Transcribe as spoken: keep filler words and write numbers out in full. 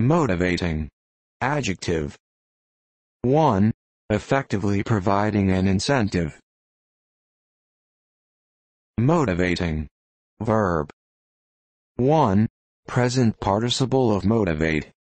Motivating. Adjective. one. Effectively providing an incentive. Motivating. Verb. one. Present participle of motivate.